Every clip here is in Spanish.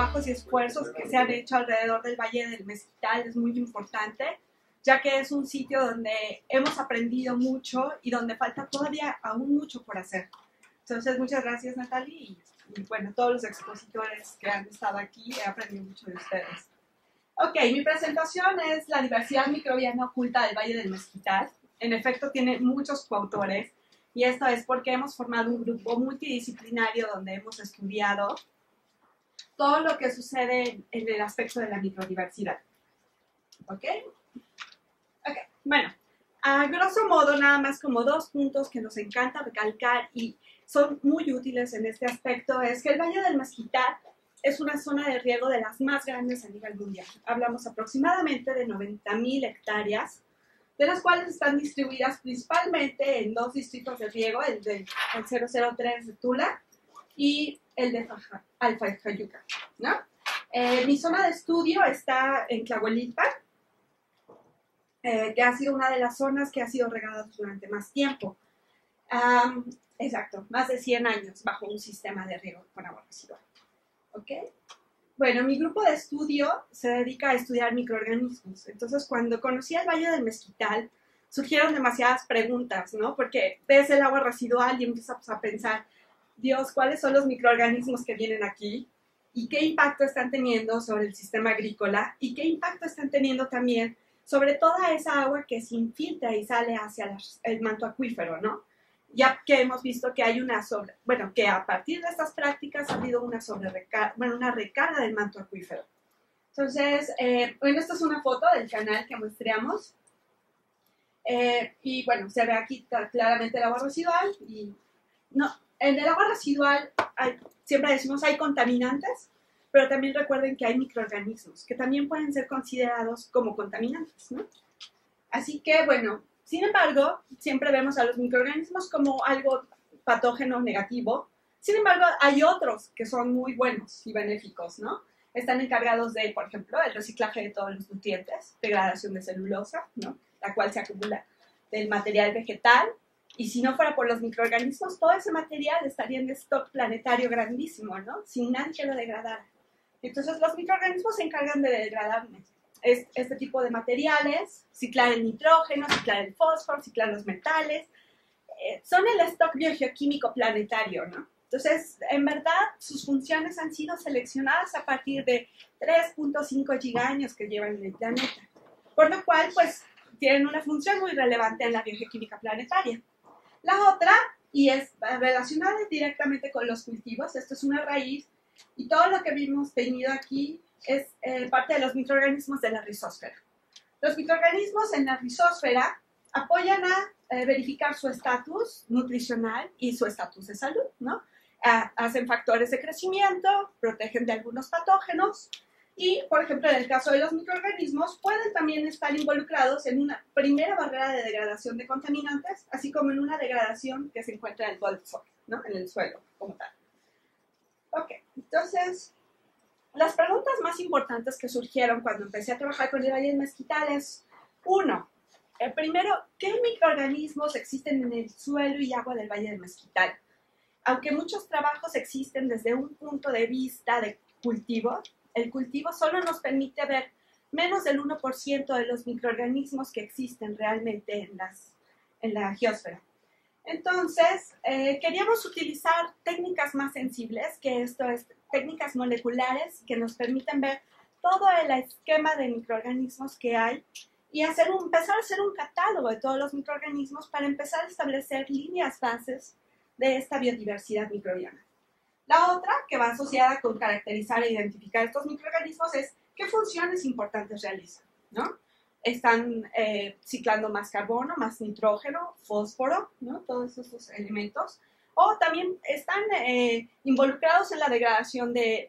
trabajos y esfuerzos que se han hecho alrededor del Valle del Mezquital es muy importante, ya que es un sitio donde hemos aprendido mucho y donde falta todavía aún mucho por hacer. Entonces, muchas gracias, Natalie, y bueno, todos los expositores que han estado aquí, he aprendido mucho de ustedes. Ok, mi presentación es la diversidad microbiana oculta del Valle del Mezquital. En efecto, tiene muchos coautores, y esto es porque hemos formado un grupo multidisciplinario donde hemos estudiado todo lo que sucede en el aspecto de la microdiversidad. ¿Ok? Ok, bueno, a grosso modo, nada más como 2 puntos que nos encanta recalcar y son muy útiles en este aspecto, es que el Valle del Mezquital es una zona de riego de las más grandes a nivel mundial. Hablamos aproximadamente de 90,000 hectáreas, de las cuales están distribuidas principalmente en 2 distritos de riego, el 003 de Tula y el de Alfajayuca, ¿no? Mi zona de estudio está en Tlahuelilpan, que ha sido una de las zonas que ha sido regada durante más tiempo. Exacto, más de 100 años bajo un sistema de riego con agua residual. ¿Ok? Bueno, mi grupo de estudio se dedica a estudiar microorganismos. Entonces, cuando conocí el Valle del Mezquital, surgieron demasiadas preguntas, ¿no? Porque ves el agua residual y empiezas a pensar, Dios, ¿cuáles son los microorganismos que vienen aquí? ¿Y qué impacto están teniendo sobre el sistema agrícola? ¿Y qué impacto están teniendo también sobre toda esa agua que se infiltra y sale hacia el manto acuífero, ¿no? Ya que hemos visto que hay que a partir de estas prácticas ha habido una recarga del manto acuífero. Entonces, bueno, esta es una foto del canal que muestreamos. Y bueno, se ve aquí claramente el agua residual. Y no, en el agua residual siempre decimos hay contaminantes, pero también recuerden que hay microorganismos que también pueden ser considerados como contaminantes, ¿no? Así que, bueno, sin embargo, siempre vemos a los microorganismos como algo patógeno negativo. Sin embargo, hay otros que son muy buenos y benéficos, ¿no? Están encargados de, por ejemplo, el reciclaje de todos los nutrientes, degradación de celulosa, ¿no? La cual se acumula del material vegetal. Y si no fuera por los microorganismos, todo ese material estaría en stock planetario grandísimo, ¿no? Sin nadie que lo degradara. Entonces, los microorganismos se encargan de degradar este tipo de materiales, ciclar el nitrógeno, ciclar el fósforo, ciclar los metales. Son el stock biogeoquímico planetario, ¿no? Entonces, en verdad, sus funciones han sido seleccionadas a partir de 3.5 gigaños que llevan en el planeta. Por lo cual, pues, tienen una función muy relevante en la biogeoquímica planetaria. La otra, y es relacionada directamente con los cultivos, esto es una raíz, y todo lo que hemos tenido aquí es parte de los microorganismos de la rizósfera. Los microorganismos en la rizósfera apoyan a verificar su estatus nutricional y su estatus de salud, ¿no? Hacen factores de crecimiento, protegen de algunos patógenos y, por ejemplo, en el caso de los microorganismos, pueden también estar involucrados en una primera barrera de degradación de contaminantes, así como en una degradación que se encuentra en el bol soil, ¿no? En el suelo como tal. Ok, entonces, las preguntas más importantes que surgieron cuando empecé a trabajar con el Valle del Mezquital es, uno, primero, ¿qué microorganismos existen en el suelo y agua del Valle del Mezquital? Aunque muchos trabajos existen desde un punto de vista de cultivo, el cultivo solo nos permite ver menos del 1% de los microorganismos que existen realmente en la geósfera. Entonces, queríamos utilizar técnicas más sensibles, que esto es técnicas moleculares que nos permiten ver todo el esquema de microorganismos que hay y empezar a hacer un catálogo de todos los microorganismos para empezar a establecer líneas bases de esta biodiversidad microbiana. La otra, que va asociada con caracterizar e identificar estos microorganismos, es qué funciones importantes realizan, ¿no? Están ciclando más carbono, más nitrógeno, fósforo, ¿no? Todos esos elementos. O también están involucrados en la degradación de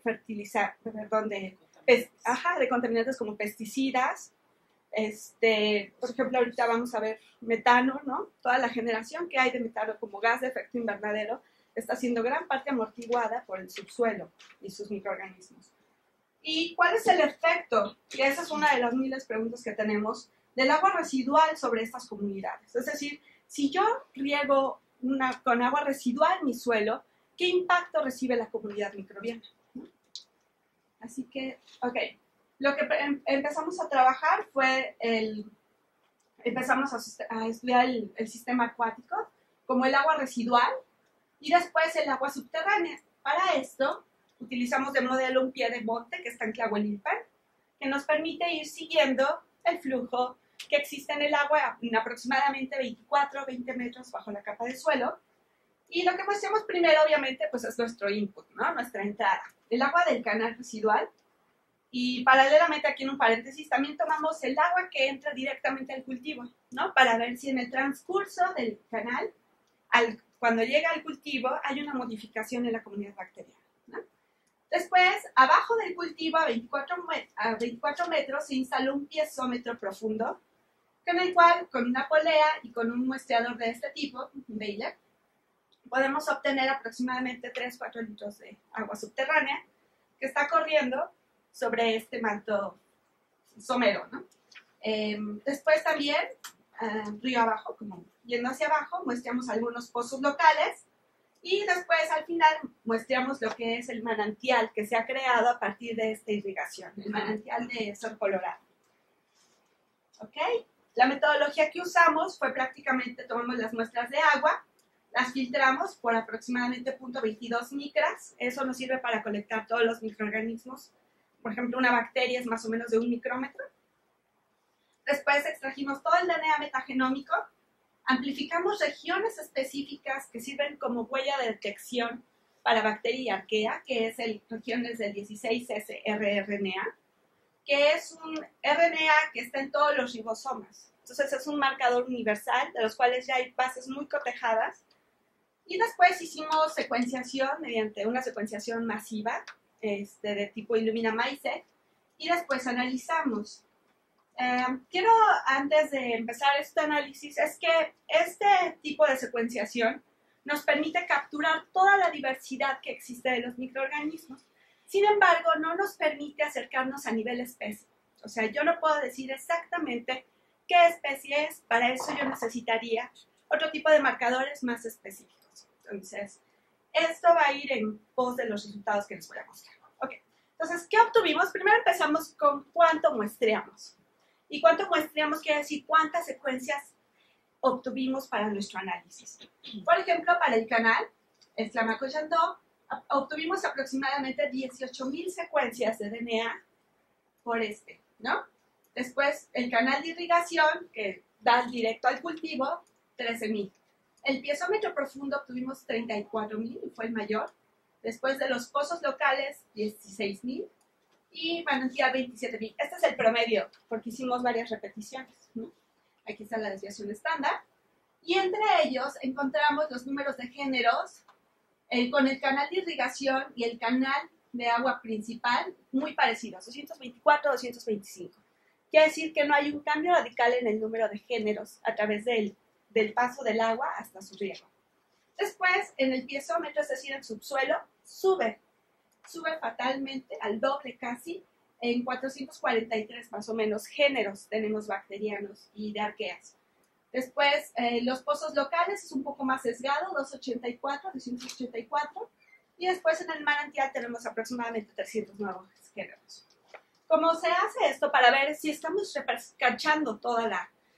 de contaminantes como pesticidas. Por ejemplo, ahorita vamos a ver metano, ¿no? Toda la generación que hay de metano como gas de efecto invernadero está siendo gran parte amortiguada por el subsuelo y sus microorganismos. ¿Y cuál es el efecto? Y esa es una de las miles de preguntas que tenemos del agua residual sobre estas comunidades. Es decir, si yo riego con agua residual mi suelo, ¿qué impacto recibe la comunidad microbiana? ¿No? Así que, ok, lo que empezamos a trabajar fue empezamos a estudiar el sistema acuático, como el agua residual y después el agua subterránea. Para esto utilizamos de modelo un pie de monte que está en Tlahuelilpan, que nos permite ir siguiendo el flujo que existe en el agua en aproximadamente 24 o 20 metros bajo la capa de suelo. Y lo que muestramos primero, obviamente, pues es nuestro input, ¿no? Nuestra entrada. El agua del canal residual. Y paralelamente, aquí en un paréntesis, también tomamos el agua que entra directamente al cultivo, ¿no? Para ver si en el transcurso del canal, cuando llega al cultivo, hay una modificación en la comunidad bacteriana, ¿no? Después, abajo del cultivo, a 24 metros, se instaló un piezómetro profundo, con el cual, con una polea y con un muestreador de este tipo, un Baylor, podemos obtener aproximadamente 3-4 litros de agua subterránea que está corriendo sobre este manto somero, ¿no? Después también, río abajo, como yendo hacia abajo, muestreamos algunos pozos locales y después al final muestreamos lo que es el manantial que se ha creado a partir de esta irrigación, el manantial de Sor Colorado. ¿Ok? La metodología que usamos fue prácticamente tomamos las muestras de agua, las filtramos por aproximadamente 0.22 micras, eso nos sirve para colectar todos los microorganismos. Por ejemplo, una bacteria es más o menos de 1 micrómetro. Después extrajimos todo el DNA metagenómico, amplificamos regiones específicas que sirven como huella de detección para bacteria y arquea, que es regiones del 16S rRNA, que es un RNA que está en todos los ribosomas. Entonces es un marcador universal, de los cuales ya hay bases muy cotejadas. Y después hicimos secuenciación mediante una secuenciación masiva, de tipo Illumina MySeq, y después analizamos. Quiero, antes de empezar este análisis, es que este tipo de secuenciación nos permite capturar toda la diversidad que existe de los microorganismos. Sin embargo, no nos permite acercarnos a nivel especie. O sea, yo no puedo decir exactamente qué especie es, para eso yo necesitaría otro tipo de marcadores más específicos. Entonces, esto va a ir en pos de los resultados que les voy a mostrar. Ok, entonces, ¿qué obtuvimos? Primero empezamos con cuánto muestreamos. Y cuánto muestreamos quiere decir cuántas secuencias obtuvimos para nuestro análisis. Por ejemplo, para el canal, el Tlamaco-Yandó, obtuvimos aproximadamente 18,000 secuencias de DNA por ¿no? Después, el canal de irrigación, que da directo al cultivo, 13,000. El piezómetro profundo obtuvimos 34,000 y fue el mayor. Después de los pozos locales, 16,000 y manantial 27,000. Este es el promedio, porque hicimos varias repeticiones, ¿no? Aquí está la desviación estándar. Y entre ellos encontramos los números de géneros con el canal de irrigación y el canal de agua principal muy parecidos, 224, 225. Quiere decir que no hay un cambio radical en el número de géneros a través del paso del agua hasta su riego. Después, en el piezómetro, es decir, en subsuelo, sube fatalmente al doble casi, en 443 más o menos géneros tenemos bacterianos y de arqueas. Después, los pozos locales es un poco más sesgado, 284, y después en el manantial tenemos aproximadamente 300 nuevos géneros. ¿Cómo se hace esto? Para ver si estamos captando toda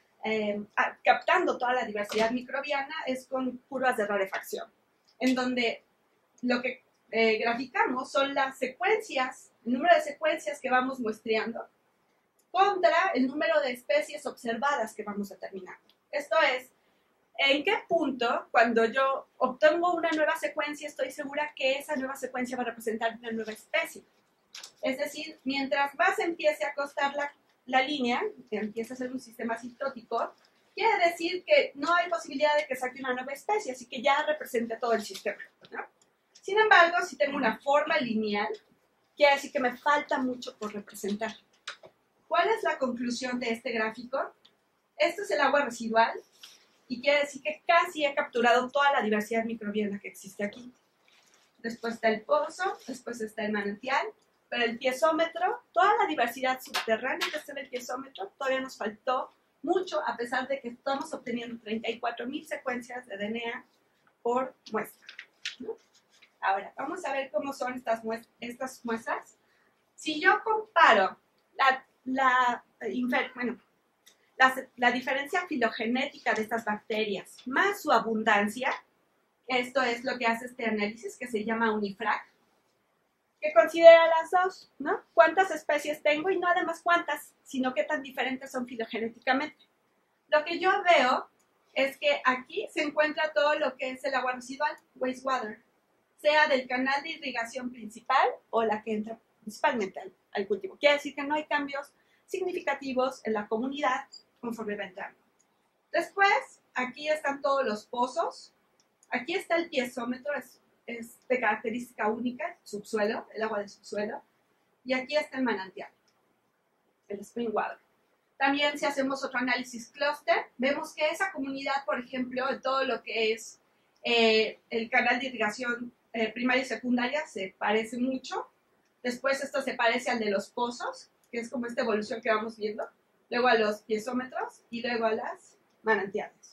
la diversidad microbiana, es con curvas de rarefacción, en donde lo que graficamos son las secuencias, el número de secuencias que vamos muestreando contra el número de especies observadas que vamos determinando. Esto es, en qué punto, cuando yo obtengo una nueva secuencia, estoy segura que esa nueva secuencia va a representar una nueva especie. Es decir, mientras más empiece a acostar la línea, que empieza a ser un sistema asintótico, quiere decir que no hay posibilidad de que saque una nueva especie, así que ya represente todo el sistema, ¿no? Sin embargo, si tengo una forma lineal, quiere decir que me falta mucho por representar. ¿Cuál es la conclusión de este gráfico? Esto es el agua residual y quiere decir que casi he capturado toda la diversidad microbiana que existe aquí. Después está el pozo, después está el manantial, pero el piezómetro, toda la diversidad subterránea que está en el piezómetro, todavía nos faltó mucho, a pesar de que estamos obteniendo 34,000 secuencias de DNA por muestra, ¿no? Ahora, vamos a ver cómo son estas muestras. Si yo comparo la diferencia filogenética de estas bacterias más su abundancia, esto es lo que hace este análisis que se llama UniFrac, que considera las dos, ¿no? ¿Cuántas especies tengo? Y no además cuántas, sino qué tan diferentes son filogenéticamente. Lo que yo veo es que aquí se encuentra todo lo que es el agua residual, wastewater, sea del canal de irrigación principal o la que entra principalmente al cultivo. Quiere decir que no hay cambios significativos en la comunidad conforme va entrando. Después, aquí están todos los pozos. Aquí está el piezómetro, es de característica única, subsuelo, el agua del subsuelo. Y aquí está el manantial, el spring water. También si hacemos otro análisis clúster, vemos que esa comunidad, por ejemplo, de todo lo que es el canal de irrigación primaria y secundaria, se parece mucho. Después esto se parece al de los pozos, que es como esta evolución que vamos viendo. Luego a los piezómetros y luego a las manantiales.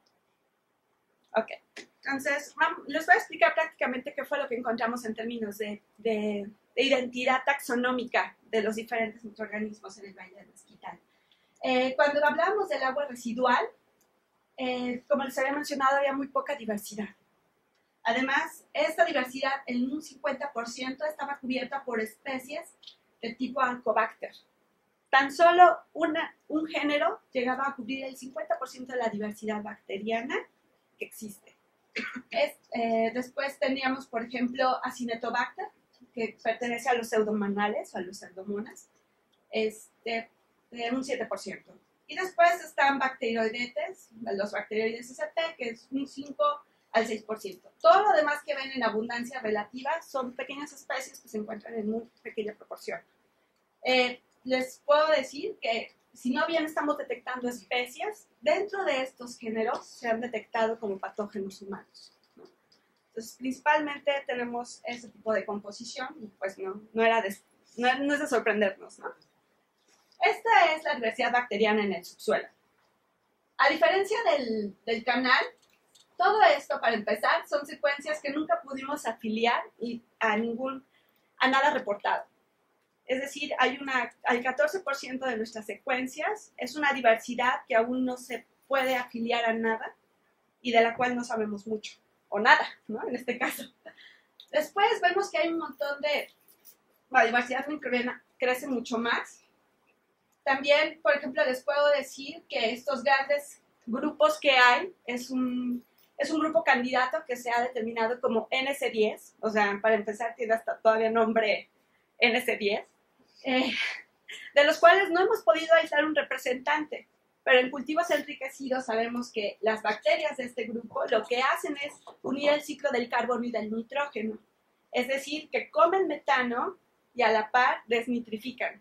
Ok, entonces les voy a explicar prácticamente qué fue lo que encontramos en términos de identidad taxonómica de los diferentes microorganismos en el Valle del Mezquital. Cuando hablábamos del agua residual, como les había mencionado, había muy poca diversidad. Además, esta diversidad en un 50% estaba cubierta por especies de tipo Arcobacter. Tan solo un género llegaba a cubrir el 50% de la diversidad bacteriana que existe. Después teníamos, por ejemplo, Acinetobacter, que pertenece a los pseudomonales o a los pseudomonas, de un 7%. Y después están bacteroidetes, los bacteroides SP, que es un 5 al 6%. Todo lo demás que ven en abundancia relativa son pequeñas especies que se encuentran en muy pequeña proporción. Les puedo decir que si no bien estamos detectando especies, dentro de estos géneros se han detectado como patógenos humanos, ¿no? Entonces, principalmente tenemos ese tipo de composición y pues no es de sorprendernos, ¿no? Esta es la diversidad bacteriana en el subsuelo. A diferencia del canal, todo esto, para empezar, son secuencias que nunca pudimos afiliar a nada reportado. Es decir, hay 14% de nuestras secuencias, es una diversidad que aún no se puede afiliar a nada y de la cual no sabemos mucho, o nada, ¿no? En este caso. Después vemos que hay un montón la diversidad microbiana crece mucho más. También, por ejemplo, les puedo decir que estos grandes grupos que hay es un grupo candidato que se ha determinado como NC10, o sea, para empezar tiene hasta todavía nombre NC10, de los cuales no hemos podido aislar un representante, pero en cultivos enriquecidos sabemos que las bacterias de este grupo lo que hacen es unir el ciclo del carbono y del nitrógeno, es decir, que comen metano y a la par desnitrifican.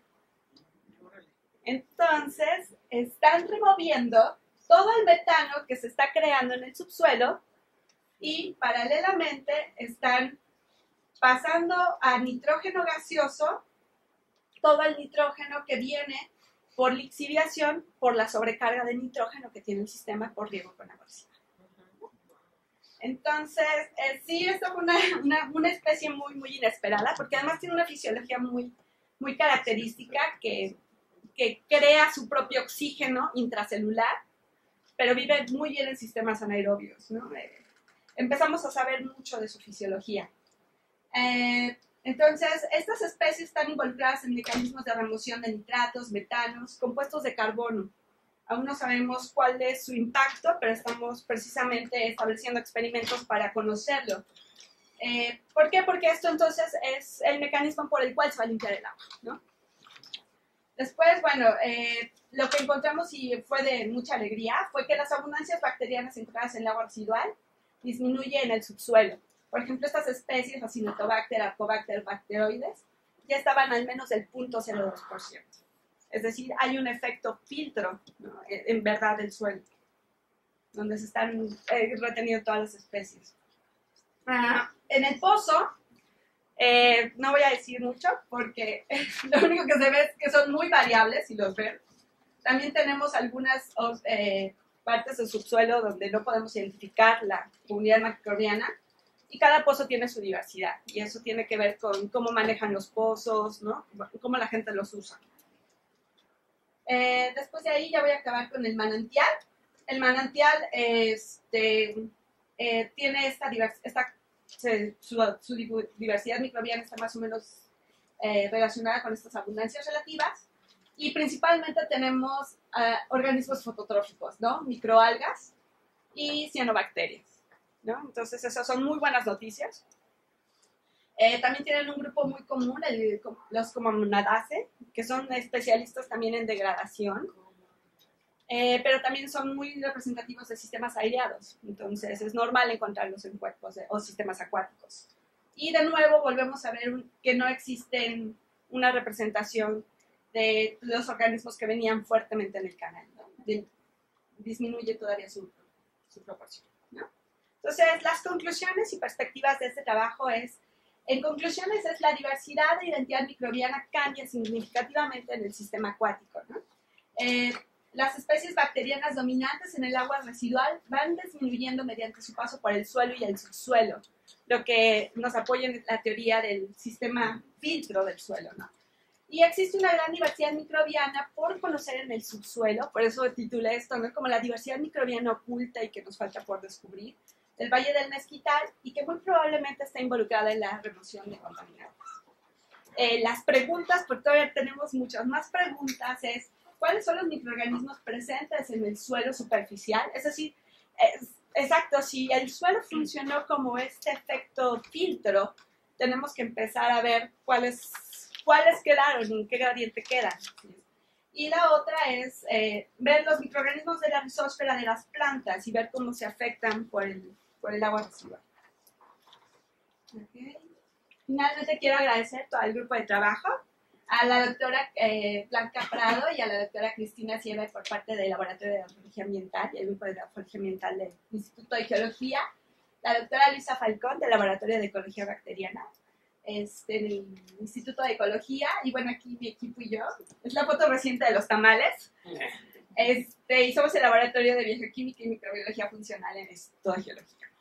Entonces, están removiendo todo el metano que se está creando en el subsuelo y paralelamente están pasando a nitrógeno gaseoso todo el nitrógeno que viene por lixiviación, por la sobrecarga de nitrógeno que tiene el sistema por riego con agua residual. Entonces, sí, esto fue una especie muy, muy inesperada, porque además tiene una fisiología muy, muy característica que crea su propio oxígeno intracelular, pero vive muy bien en sistemas anaerobios, ¿no? Empezamos a saber mucho de su fisiología. Entonces, estas especies están involucradas en mecanismos de remoción de nitratos, metanos, compuestos de carbono. Aún no sabemos cuál es su impacto, pero estamos precisamente estableciendo experimentos para conocerlo. ¿Por qué? Porque esto entonces es el mecanismo por el cual se va a limpiar el agua, ¿no? Después, bueno, lo que encontramos y fue de mucha alegría fue que las abundancias bacterianas encontradas en el agua residual disminuyen en el subsuelo. Por ejemplo, estas especies, Acinetobacter, Arcobacter, bacteroides, ya estaban al menos del 0.02%. Es decir, hay un efecto filtro, ¿no? En verdad del suelo, donde se están reteniendo todas las especies. En el pozo, no voy a decir mucho porque lo único que se ve es que son muy variables, si los ven. También tenemos algunas partes del subsuelo donde no podemos identificar la comunidad microbiana. Y cada pozo tiene su diversidad, y eso tiene que ver con cómo manejan los pozos, ¿no? Cómo la gente los usa. Después de ahí ya voy a acabar con el manantial. El manantial tiene su diversidad microbiana está más o menos relacionada con estas abundancias relativas, y principalmente tenemos organismos fototróficos, ¿no? Microalgas y cianobacterias, ¿no? Entonces esas son muy buenas noticias. También tienen un grupo muy común, los Comonadaceae, que son especialistas también en degradación, pero también son muy representativos de sistemas aireados, entonces es normal encontrarlos en cuerpos o sistemas acuáticos. Y de nuevo volvemos a ver que no existen una representación de los organismos que venían fuertemente en el canal, ¿no? Disminuye todavía su proporción, ¿no? Entonces, las conclusiones y perspectivas de este trabajo en conclusiones, la diversidad de identidad microbiana cambia significativamente en el sistema acuático, ¿no? Las especies bacterianas dominantes en el agua residual van disminuyendo mediante su paso por el suelo y el subsuelo, lo que nos apoya en la teoría del sistema filtro del suelo, ¿no? Y existe una gran diversidad microbiana por conocer en el subsuelo, por eso titulé esto, ¿no? Como la diversidad microbiana oculta y que nos falta por descubrir, del Valle del Mezquital, y que muy probablemente está involucrada en la remoción de contaminantes. Las preguntas, porque todavía tenemos muchas más preguntas, es ¿cuáles son los microorganismos presentes en el suelo superficial? Es decir, exacto, si el suelo funcionó como este efecto filtro, tenemos que empezar a ver cuáles quedaron, en qué gradiente quedan. Y la otra es ver los microorganismos de la rizósfera de las plantas y ver cómo se afectan por el agua residual. Okay. Finalmente quiero agradecer todo el grupo de trabajo, a la doctora Blanca Prado y a la doctora Cristina Sieve por parte del Laboratorio de Ecología Ambiental y el grupo de Ecología Ambiental del Instituto de Geología, la doctora Luisa Falcón del Laboratorio de Ecología Bacteriana, del Instituto de Ecología, y bueno, aquí mi equipo y yo, es la foto reciente de los tamales, y somos el Laboratorio de Bioquímica y Microbiología Funcional en el Instituto de Geología.